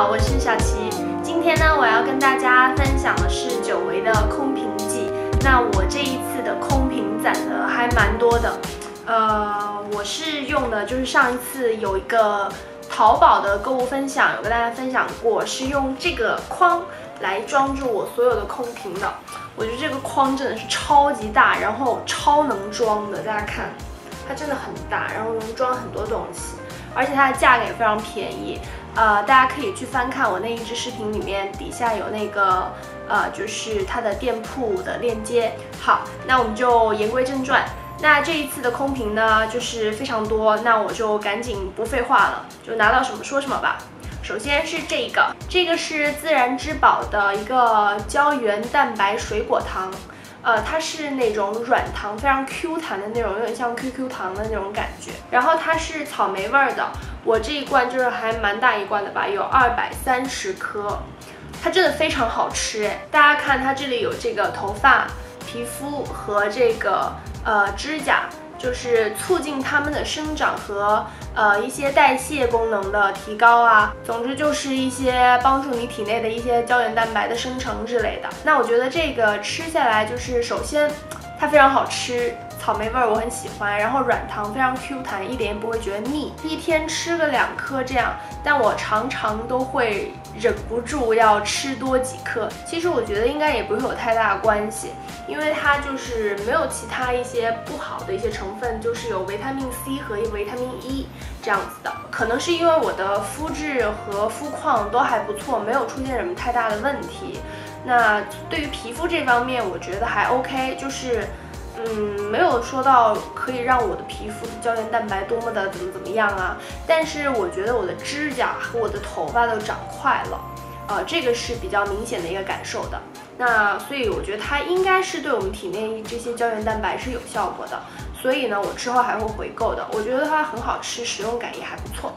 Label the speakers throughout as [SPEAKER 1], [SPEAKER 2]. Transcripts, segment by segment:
[SPEAKER 1] 我是小琪。今天呢，我要跟大家分享的是久违的空瓶记。那我这一次的空瓶攒的还蛮多的。我是用的就是上一次有一个淘宝的购物分享，有跟大家分享过，是用这个筐来装住我所有的空瓶的。我觉得这个筐真的是超级大，然后超能装的。大家看，它真的很大，然后能装很多东西，而且它的价格也非常便宜。大家可以去翻看我那一支视频里面底下有那个就是它的店铺的链接。好，那我们就言归正传。那这一次的空瓶呢，就是非常多，那我就赶紧不废话了，就拿到什么说什么吧。首先是这个是自然之宝的一个胶原蛋白水果糖，它是那种软糖，非常 Q 弹的那种，有点像 QQ 糖的那种感觉。然后它是草莓味儿的，我这一罐就是还蛮大一罐的吧，有230颗，它真的非常好吃哎！大家看它这里有这个头发、皮肤和这个指甲，就是促进它们的生长和一些代谢功能的提高啊，总之就是一些帮助你体内的一些胶原蛋白的生成之类的。那我觉得这个吃下来就是首先它非常好吃，草莓味儿我很喜欢，然后软糖非常 Q 弹，一点也不会觉得腻，一天吃个2颗这样，但我常常都会忍不住要吃多几颗。其实我觉得应该也不会有太大的关系，因为它就是没有其他一些不好的一些成分，就是有维他命 C 和维他命 E 这样子的。可能是因为我的肤质和肤况都还不错，没有出现什么太大的问题。那对于皮肤这方面，我觉得还 OK， 就是没有说到可以让我的皮肤的胶原蛋白多么的怎么样啊。但是我觉得我的指甲和我的头发都长快了，这个是比较明显的一个感受的。那所以我觉得它应该是对我们体内这些胶原蛋白是有效果的，所以呢，我之后还会回购的。我觉得它很好吃，使用感也还不错。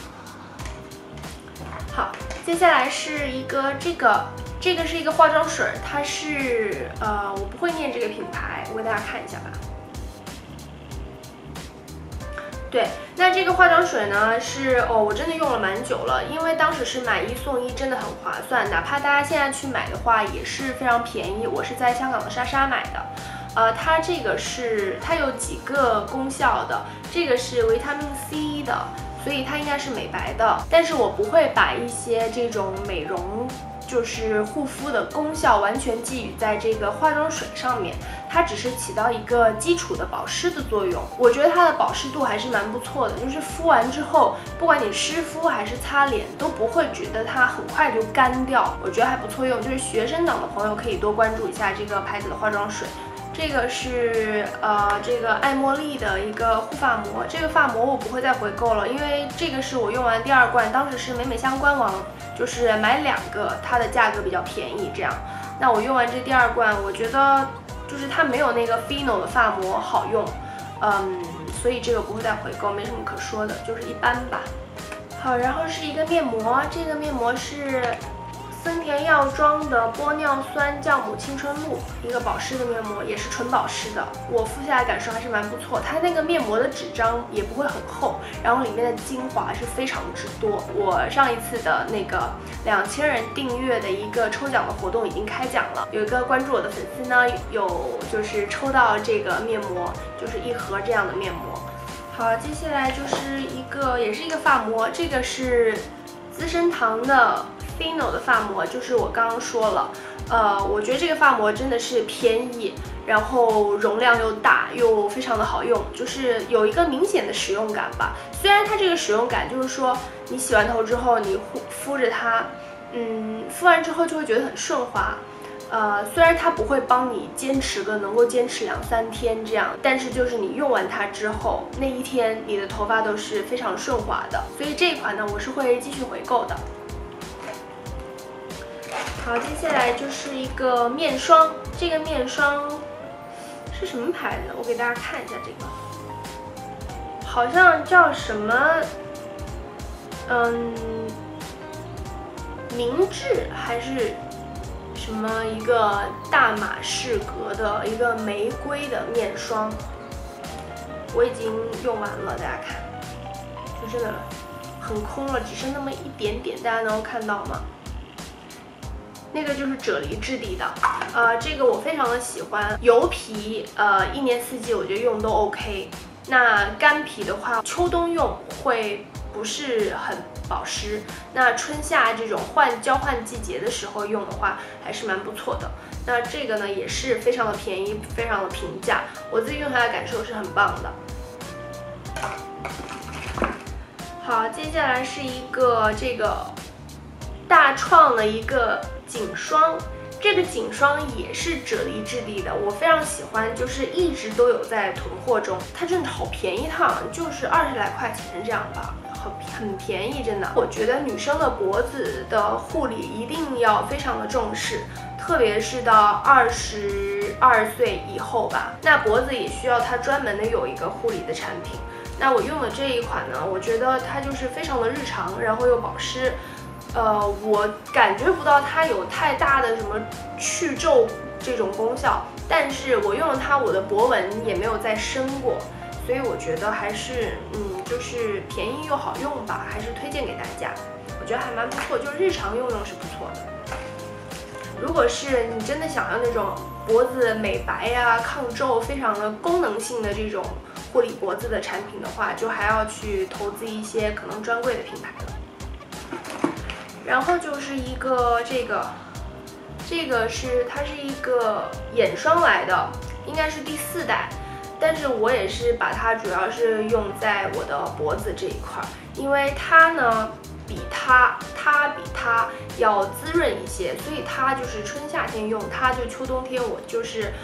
[SPEAKER 1] 好，接下来是一个这个是一个化妆水，它是我不会念这个品牌，我给大家看一下吧。对，那这个化妆水呢是我真的用了蛮久了，因为当时是买1送1，真的很划算，哪怕大家现在去买的话也是非常便宜。我是在香港的莎莎买的，它这个是它有几个功效的，这个是维他命 C 的，所以它应该是美白的，但是我不会把一些这种美容就是护肤的功效完全寄予在这个化妆水上面，它只是起到一个基础的保湿的作用。我觉得它的保湿度还是蛮不错的，就是敷完之后，不管你湿敷还是擦脸，都不会觉得它很快就干掉，我觉得还不错用。就是学生党的朋友可以多关注一下这个牌子的化妆水。这个是这个爱茉莉的一个护发膜，这个发膜我不会再回购了，因为这个是我用完第2罐，当时是美美香官网就是买2个，它的价格比较便宜这样。那我用完这第2罐，我觉得就是它没有那个 Fino 的发膜好用，所以这个不会再回购，没什么可说的，就是一般吧。好，然后是一个面膜，这个面膜是森田药妆的玻尿酸酵母青春露，一个保湿的面膜，也是纯保湿的。我敷下来感受还是蛮不错，它那个面膜的纸张也不会很厚，然后里面的精华是非常之多。我上一次的那个2000人订阅的一个抽奖的活动已经开奖了，有一个关注我的粉丝呢，有就是抽到这个面膜，就是1盒这样的面膜。好，接下来就是也是一个发膜，这个是资生堂的Fino 的发膜，就是我刚刚说了，我觉得这个发膜真的是便宜，然后容量又大，又非常的好用，就是有一个明显的使用感吧。虽然它这个使用感就是说，你洗完头之后，你敷着它，敷完之后就会觉得很顺滑。虽然它不会帮你能够坚持2、3天这样，但是就是你用完它之后，那一天你的头发都是非常顺滑的，所以这一款呢，我是会继续回购的。好，接下来就是一个面霜，这个面霜是什么牌子？我给大家看一下，这个好像叫什么，明治还是什么一个大马士革的一个玫瑰的面霜，我已经用完了，大家看，就真的很空了，只剩那么一点点，大家能够看到吗？那个就是啫喱质地的，这个我非常的喜欢。油皮，一年四季我觉得用都 OK。那干皮的话，秋冬用会不是很保湿，那春夏这种交换季节的时候用的话，还是蛮不错的。那这个呢也是非常的便宜，非常的平价，我自己用它的感受是很棒的。好，接下来是一个这个大创的一个颈霜，这个颈霜也是啫喱质地的，我非常喜欢，就是一直都有在囤货中。它真的好便宜，它好像就是20来块钱这样吧，很便宜，真的。我觉得女生的脖子的护理一定要非常的重视，特别是到22岁以后吧，那脖子也需要它专门的有一个护理的产品。那我用的这一款呢，我觉得它就是非常的日常，然后又保湿。我感觉不到它有太大的什么去皱这种功效，但是我用了它，我的脖纹也没有再深过，所以我觉得还是就是便宜又好用吧，还是推荐给大家。我觉得还蛮不错，就是日常用是不错的。如果是你真的想要那种脖子美白呀、抗皱，非常的功能性的这种护理脖子的产品的话，就还要去投资一些可能专柜的品牌了。然后就是一个这个它是一个眼霜来的，应该是第4代，但是我也是把它主要是用在我的脖子这一块，因为它呢比它要滋润一些，所以它就是春夏天用，它就秋冬天我就是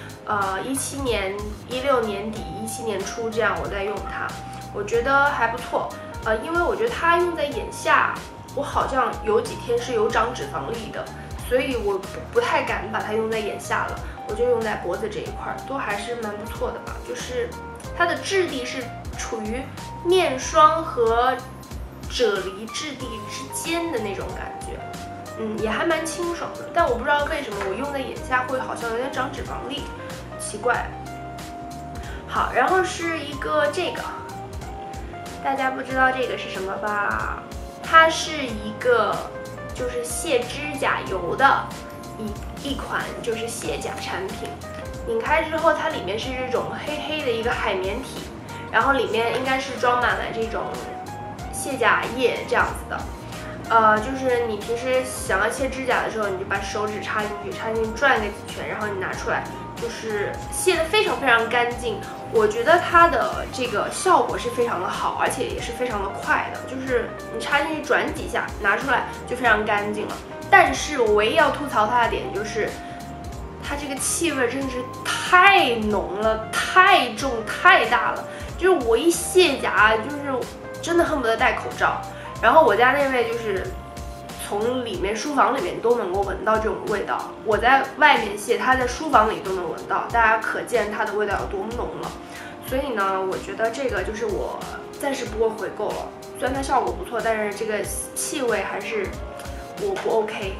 [SPEAKER 1] 16年底17年初这样我在用它，我觉得还不错，因为我觉得它用在眼下。我好像有几天是有长脂肪粒的，所以我不太敢把它用在眼下了，我就用在脖子这一块，都还是蛮不错的吧。就是它的质地是处于面霜和啫喱质地之间的那种感觉，也还蛮清爽的。但我不知道为什么我用在眼下会好像有点长脂肪粒，奇怪。好，然后是一个这个，大家不知道这个是什么吧？它是一个就是卸指甲油的一款就是卸甲产品，拧开之后它里面是这种黑黑的一个海绵体，然后里面应该是装满了这种卸甲液这样子的，就是你平时想要卸指甲的时候，你就把手指插进去转个几圈，然后你拿出来，就是卸得非常非常干净。我觉得它的这个效果是非常的好，而且也是非常的快的，就是你插进去转几下，拿出来就非常干净了。但是我唯一要吐槽它的点就是，它这个气味真的是太浓了，太重太大了，就是我一卸甲，就是真的恨不得戴口罩。然后我家那位就是从里面书房里面都能够闻到这种味道，我在外面卸，他在书房里都能闻到，大家可见它的味道有多么浓了。所以呢，我觉得这个就是我暂时不会回购了。虽然它效果不错，但是这个气味还是我不 OK。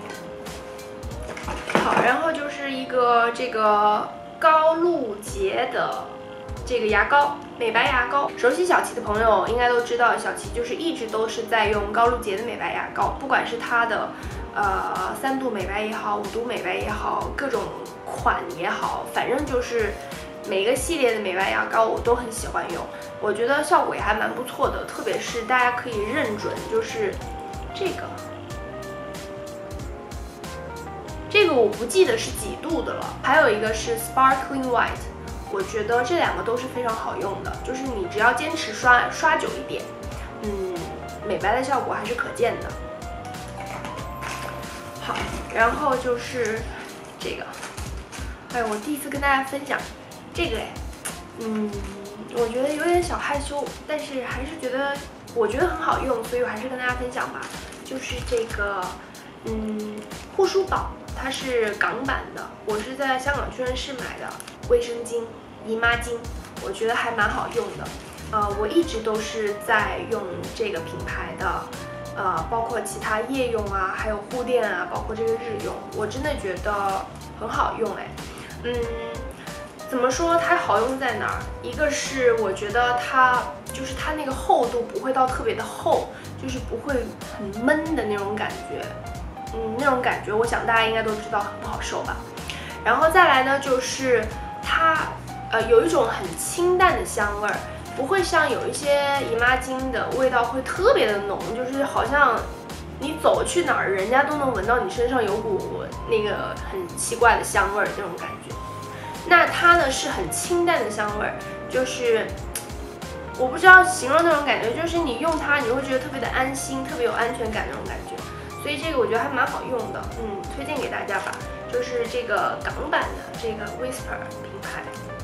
[SPEAKER 1] 好，然后就是一个这个高露洁的这个牙膏，美白牙膏。熟悉小琪的朋友应该都知道，小琪就是一直都是在用高露洁的美白牙膏，不管是它的3度美白也好，5度美白也好，各种款也好，反正就是每个系列的美白牙膏我都很喜欢用，我觉得效果也还蛮不错的，特别是大家可以认准就是这个我不记得是几度的了，还有一个是 Sparkling White， 我觉得这2个都是非常好用的，就是你只要坚持刷久一点，美白的效果还是可见的。好，然后就是这个，我第一次跟大家分享这个我觉得有点小害羞，但是还是我觉得很好用，所以我还是跟大家分享吧。就是这个护舒宝，它是港版的，我是在香港屈臣氏买的卫生巾、姨妈巾，我觉得还蛮好用的。我一直都是在用这个品牌的，包括其他夜用啊，还有护垫啊，包括这个日用，我真的觉得很好用怎么说它好用在哪儿？一个是我觉得它那个厚度不会到特别的厚， 就是不会很闷的那种感觉。那种感觉我想大家应该都知道，很不好受吧。然后再来呢，就是它有一种很清淡的香味儿，不会像有一些姨妈巾的味道会特别的浓，就是好像你走去哪儿，人家都能闻到你身上有股那个很奇怪的香味儿这种感觉。那它呢是很清淡的香味儿，就是我不知道形容那种感觉，就是你用它你会觉得特别的安心，特别有安全感那种感觉。所以这个我觉得还蛮好用的，推荐给大家吧。就是这个港版的这个 Whisper 品牌，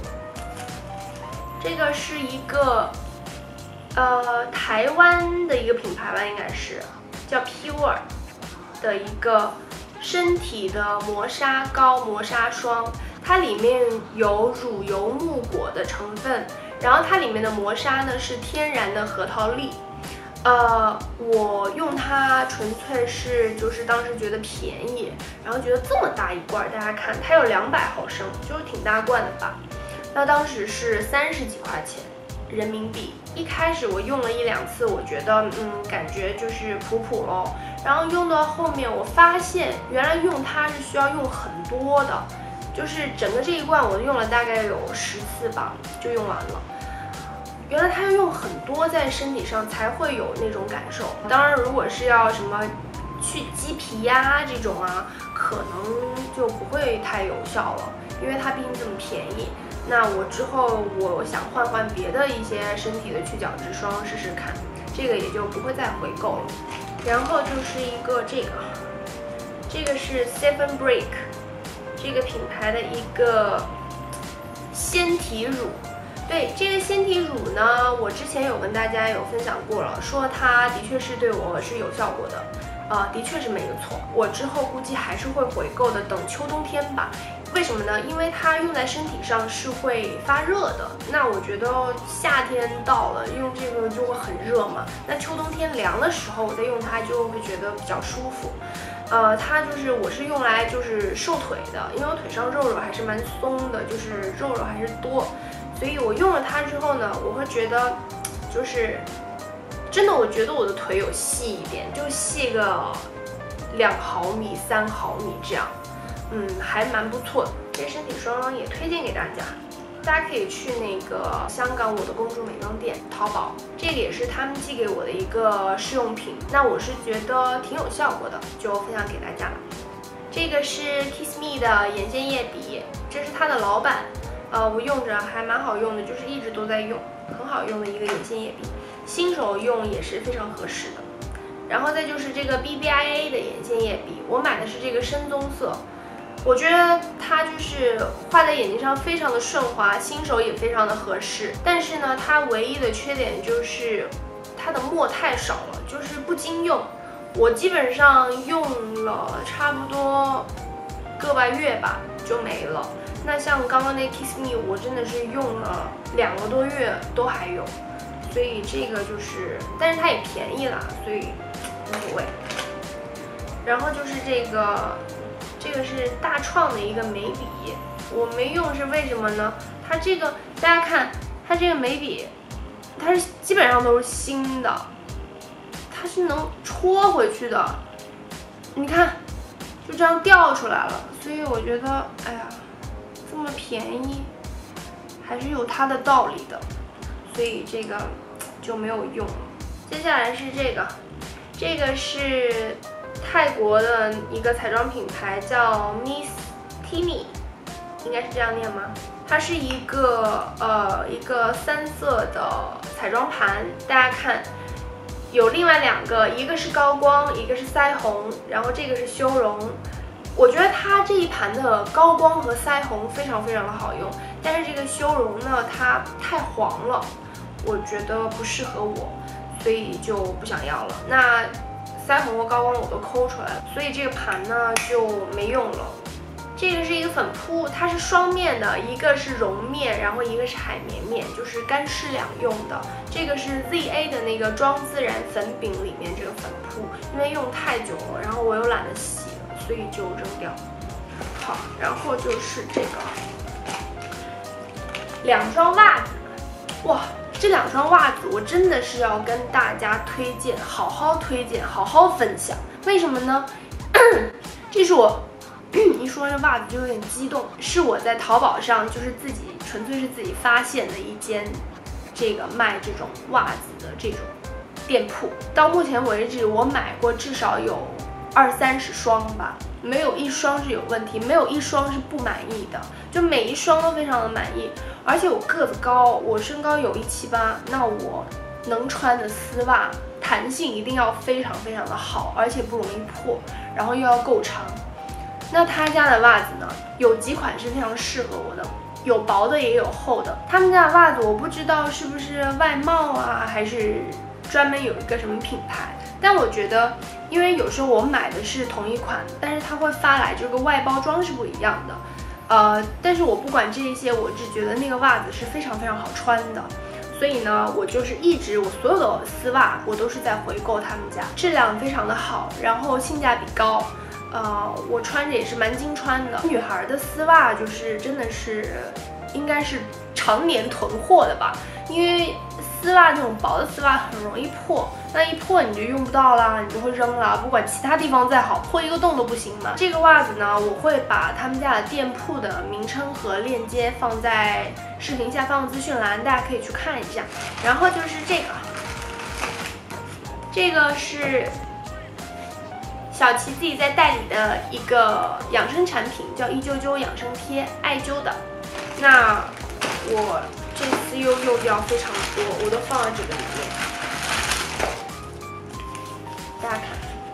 [SPEAKER 1] 这个是一个台湾的一个品牌吧，应该是叫 Pure 的一个身体的磨砂膏、磨砂霜，它里面有乳油木果的成分，然后它里面的磨砂呢是天然的核桃粒。我用它纯粹是就是当时觉得便宜，然后觉得这么大一罐，大家看它有200毫升，就是挺大罐的吧。那当时是30几块钱人民币。一开始我用了1、2次，我觉得感觉就是普普咯。然后用到后面，我发现原来用它是需要用很多的，就是整个这一罐我用了大概有10次吧，就用完了。原来它要用很多在身体上才会有那种感受。当然，如果是要什么去鸡皮呀这种啊，可能就不会太有效了，因为它毕竟这么便宜。那我之后我想换换别的一些身体的去角质霜试试看，这个也就不会再回购了。然后就是一个这个是 Seven Break 这个品牌的一个纤体乳。对，这个纤体乳呢，我之前有跟大家有分享过了，说它的确是对我是有效果的，的确是没有错。我之后估计还是会回购的，等秋冬天吧。为什么呢？因为它用在身体上是会发热的。那我觉得夏天到了，用这个就会很热嘛。那秋冬天凉的时候，我再用它就会觉得比较舒服。它就是我是用来就是瘦腿的，因为我腿上肉还是蛮松的，就是肉还是多。所以我用了它之后呢，我会觉得，就是真的，我觉得我的腿有细一点，就细个2毫米、3毫米这样，还蛮不错的。这身体霜也推荐给大家，大家可以去那个香港我的公主美妆店淘宝，这个也是他们寄给我的一个试用品，那我是觉得挺有效果的，就分享给大家了。这个是 Kiss Me 的眼线液笔，这是它的老版。我用着还蛮好用的，就是一直都在用，很好用的一个眼线液笔，新手用也是非常合适的。然后再就是这个 BBIA 的眼线液笔，我买的是这个深棕色，我觉得它就是画在眼睛上非常的顺滑，新手也非常的合适。但是呢，它唯一的缺点就是它的墨太少了，就是不经用。我基本上用了差不多个把月吧就没了。那像刚刚那 Kiss Me， 我真的是用了2个多月都还有，所以这个就是，但是它也便宜啦，所以无所谓。然后就是这个是大创的一个眉笔，我没用是为什么呢？它这个大家看，它这个眉笔，它是基本上都是新的，它是能戳回去的，你看，就这样掉出来了，所以我觉得，哎呀。这么便宜，还是有它的道理的，所以这个就没有用了。接下来是这个是泰国的一个彩妆品牌，叫 Miss Timmy， 应该是这样念吗？它是一个3色的彩妆盘，大家看，有另外2个，一个是高光，一个是腮红，然后这个是修容。我觉得它这一盘的高光和腮红非常非常的好用，但是这个修容呢，它太黄了，我觉得不适合我，所以就不想要了。那腮红和高光我都抠出来了，所以这个盘呢就没用了。这个是一个粉扑，它是双面的，一个是绒面，然后一个是海绵面，就是干湿两用的。这个是 ZA 的那个妆自然粉饼里面这个粉扑，因为用太久了，然后我又懒得洗。所以就扔掉。好，然后就是这个2双袜子，哇， 这2双袜子我真的是要跟大家推荐，好好推荐，好好分享。为什么呢？这是我一说这袜子就有点激动，是我在淘宝上就是纯粹是自己发现的一间这个卖这种袜子的这种店铺。到目前为止，我买过至少有20-30双吧，没有一双是有问题，没有一双是不满意的，就每一双都非常的满意。而且我个子高，我身高有178，那我能穿的丝袜弹性一定要非常非常的好，而且不容易破，然后又要够长。那他家的袜子呢，有几款是非常适合我的，有薄的也有厚的。他们家的袜子我不知道是不是外贸啊，还是专门有一个什么品牌，但我觉得，因为有时候我买的是同一款，但是它会发来这个外包装是不一样的。但是我不管这些，我只觉得那个袜子是非常非常好穿的。所以呢，我就是我所有的丝袜我都是在回购他们家，质量非常的好，然后性价比高。我穿着也是蛮经穿的。女孩的丝袜就是真的是，应该是常年囤货的吧，因为丝袜这种薄的丝袜很容易破，那一破你就用不到啦，你就会扔了，不管其他地方再好，破一个洞都不行嘛。这个袜子呢，我会把他们家的店铺的名称和链接放在视频下方的资讯栏，大家可以去看一下。然后就是这个是小琪自己在代理的一个养生产品，叫199养生贴，艾灸的。那我这次又用掉非常多，我都放在这个里面，大家看，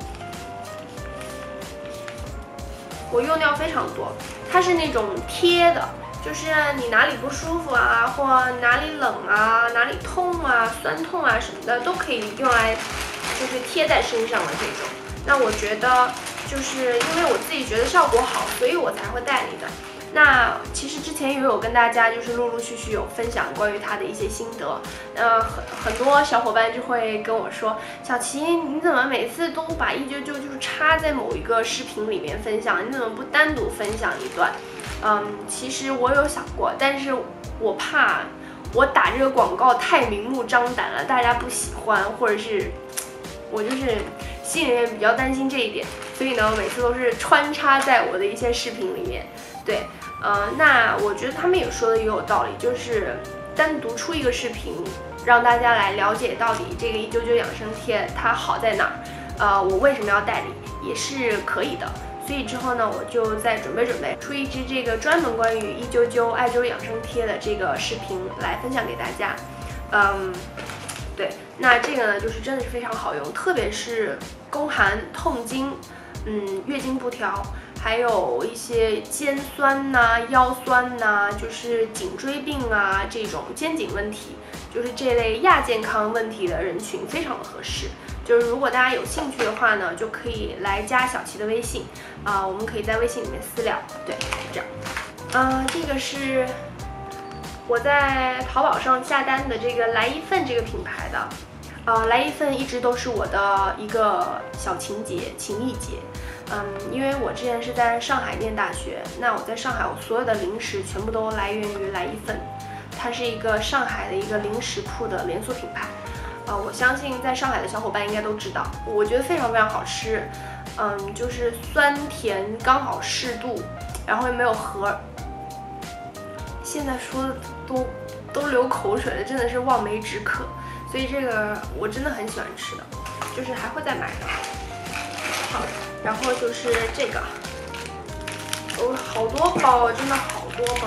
[SPEAKER 1] 我用掉非常多。它是那种贴的，就是你哪里不舒服啊，或哪里冷啊，哪里痛啊，酸痛啊什么的，都可以用来就是贴在身上的这种。那我觉得就是因为我自己觉得效果好，所以我才会代理的。那其实之前也有跟大家就是陆陆续续有分享关于它的一些心得，很多小伙伴就会跟我说，小琪你怎么每次都把199就是插在某一个视频里面分享，你怎么不单独分享一段？其实我有想过，但是我怕我打这个广告太明目张胆了，大家不喜欢，或者是我就是心里面比较担心这一点，所以呢，我每次都是穿插在我的一些视频里面。对，那我觉得他们也说的也有道理，就是单独出一个视频，让大家来了解到底这个199养生贴它好在哪儿，我为什么要代理也是可以的。所以之后呢，我就在准备出一支这个专门关于199艾灸养生贴的这个视频来分享给大家。对，那这个呢，就是真的是非常好用，特别是宫寒、痛经，月经不调，还有一些肩酸呐、腰酸呐，就是颈椎病啊这种肩颈问题，就是这类亚健康问题的人群非常的合适。就是如果大家有兴趣的话呢，就可以来加小琪的微信，我们可以在微信里面私聊。对，这样。这个是我在淘宝上下单的这个来一份这个品牌的，来一份一直都是我的一个小情谊节，因为我之前是在上海念大学，那我在上海我所有的零食全部都来源于来一份，它是一个上海的一个零食铺的连锁品牌，我相信在上海的小伙伴应该都知道，我觉得非常非常好吃，就是酸甜刚好适度，然后又没有核。现在说的都流口水了，真的是望梅止渴，所以这个我真的很喜欢吃的，就是还会再买的。好，然后就是这个，好多包，真的好多包。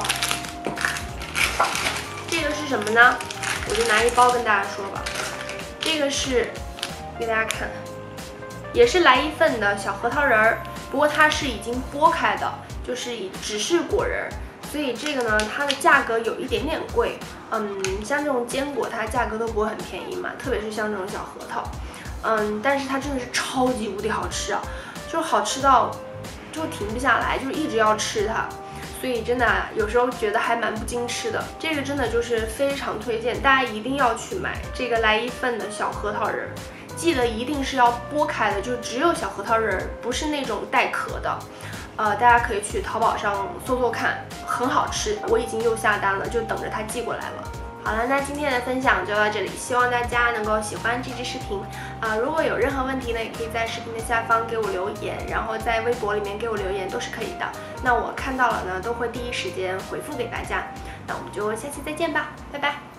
[SPEAKER 1] 这个是什么呢？我就拿一包跟大家说吧。这个是给大家看，也是来一份的小核桃仁儿，不过它是已经剥开的，就是只是果仁。所以这个呢，它的价格有一点点贵，像这种坚果它价格都不会很便宜嘛，特别是像这种小核桃，但是它真的是超级无敌好吃啊，就是好吃到就停不下来，就是一直要吃它，所以真的有时候觉得还蛮不经吃的。这个真的就是非常推荐，大家一定要去买这个来一份的小核桃仁，记得一定是要剥开的，就只有小核桃仁，不是那种带壳的。大家可以去淘宝上搜搜看，很好吃，我已经又下单了，就等着它寄过来了。 好了，那今天的分享就到这里，希望大家能够喜欢这支视频如果有任何问题呢，也可以在视频的下方给我留言，然后在微博里面给我留言都是可以的。那我看到了呢，都会第一时间回复给大家。那我们就下期再见吧，拜拜。